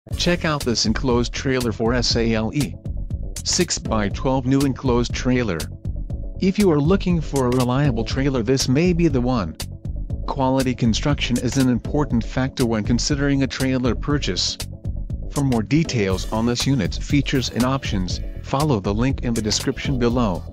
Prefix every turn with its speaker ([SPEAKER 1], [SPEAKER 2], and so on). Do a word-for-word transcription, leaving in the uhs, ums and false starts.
[SPEAKER 1] Check out this enclosed trailer for SALE. six by twelve new enclosed trailer. If you are looking for a reliable trailer, this may be the one. Quality construction is an important factor when considering a trailer purchase. For more details on this unit's features and options, follow the link in the description below.